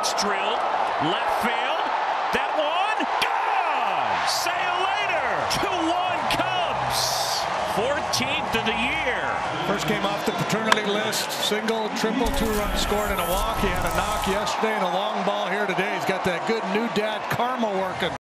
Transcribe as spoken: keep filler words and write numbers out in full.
That's drilled. Left field. That one. Gone! Seiya later. two one Cubs. fourteenth of the year. First came off the paternity list. Single, triple, two runs scored, and a walk. He had a knock yesterday and a long ball here today. He's got that good new dad karma working.